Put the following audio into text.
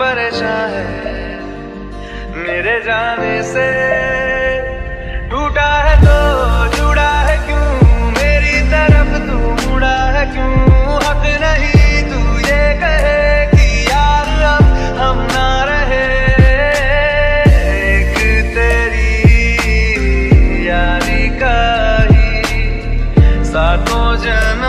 परेशान है मेरे जाने से। टूटा है तो जुड़ा है क्यों, मेरी तरफ तू मुड़ा है क्यों। हक नहीं तू ये कहे कि यार अब हम ना रहे। एक तेरी यारी का ही सातों जन्म